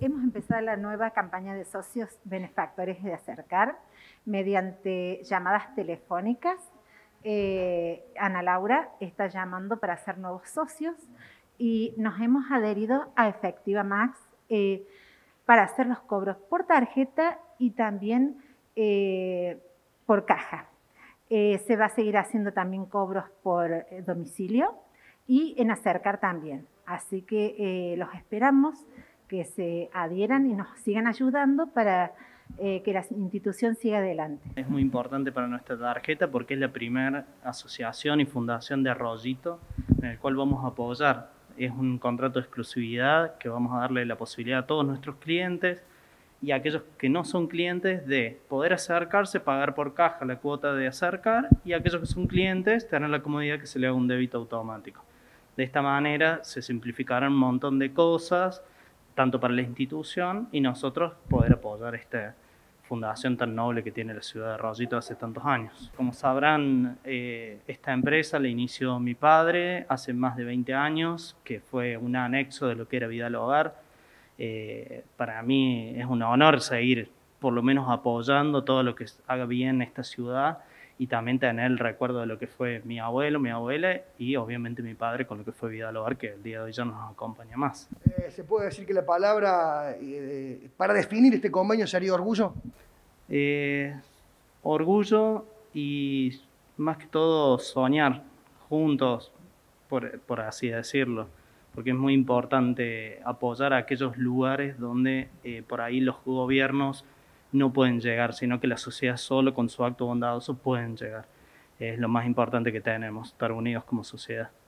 hemos empezado la nueva campaña de socios benefactores de Acercar mediante llamadas telefónicas. Ana Laura está llamando para ser nuevos socios y nos hemos adherido a Efectiva Max para hacer los cobros por tarjeta y también por caja. Se va a seguir haciendo también cobros por domicilio y en Acercar también. Así que los esperamos que se adhieran y nos sigan ayudando para que la institución siga adelante. Es muy importante para nuestra tarjeta porque es la primera asociación y fundación de Arroyito en el cual vamos a apoyar. Es un contrato de exclusividad que vamos a darle la posibilidad a todos nuestros clientes y a aquellos que no son clientes de poder acercarse, pagar por caja la cuota de acercar, y a aquellos que son clientes tener la comodidad que se le haga un débito automático. De esta manera se simplificarán un montón de cosas, tanto para la institución y nosotros poder apoyar esta fundación tan noble que tiene la ciudad de Arroyito hace tantos años. Como sabrán, esta empresa la inició mi padre hace más de 20 años, que fue un anexo de lo que era Vidal Hogar. Para mí es un honor seguir por lo menos apoyando todo lo que haga bien esta ciudad y también tener el recuerdo de lo que fue mi abuelo, mi abuela y obviamente mi padre con lo que fue Vidal Hogar, que el día de hoy ya nos acompaña más. ¿Se puede decir que la palabra para definir este convenio sería orgullo? Orgullo y más que todo soñar juntos, por así decirlo, porque es muy importante apoyar a aquellos lugares donde por ahí los gobiernos no pueden llegar, sino que la sociedad solo con su acto bondadoso pueden llegar. Es lo más importante que tenemos, estar unidos como sociedad.